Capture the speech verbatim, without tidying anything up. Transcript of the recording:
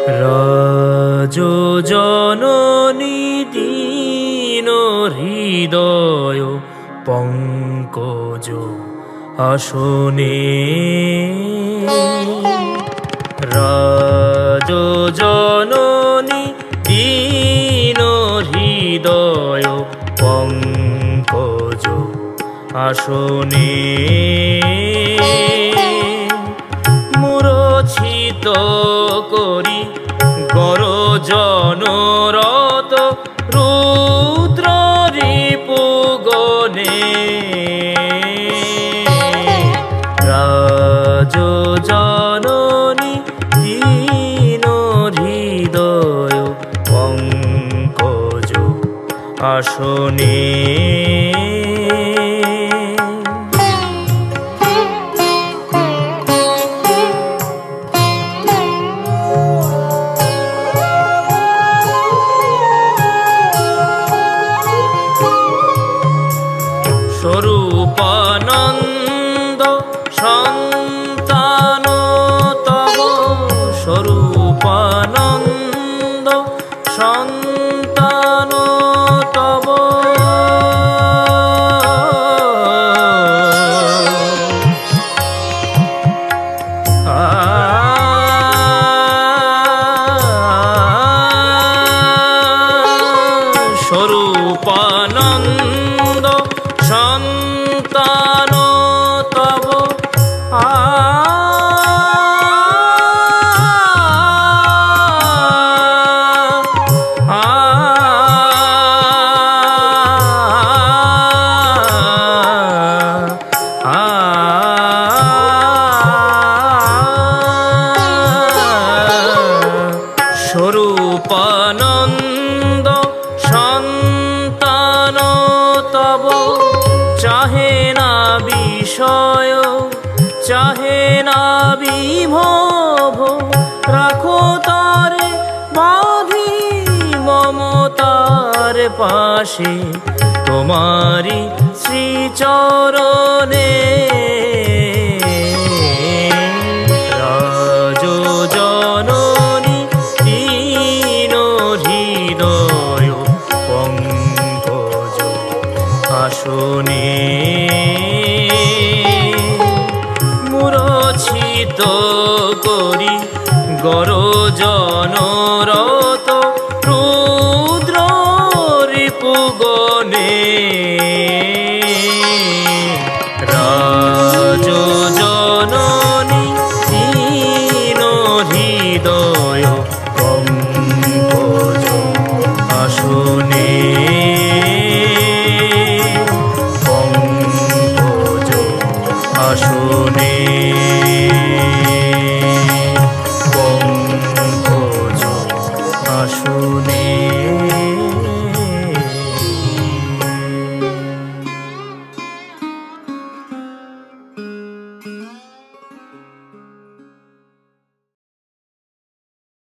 রাজজননী দীন হৃদয় পঙ্কজ আসনে রাজজননী দীন হৃদয় পঙ্কজ আসনে মূরছিত করি গরজনরত রুদ্র রিপুগণে রাজজননী দীন হৃদয় পঙ্কজ আসনে স্বরূপানন্দ সন্তান তব স্বরূপানন্দ সন্তান তব স্বরূপানন্দ সন্তান তব স্বরূপানন্দ সন্তান তব চাহে না বিষয় চাহে না বিভব রাখো তারে বাঁধি মমতার পাশে তোমারি শ্রীচরণে রাজজননী দীন হৃদয় পঙ্কজ আসনে মূরছিত করি গরজন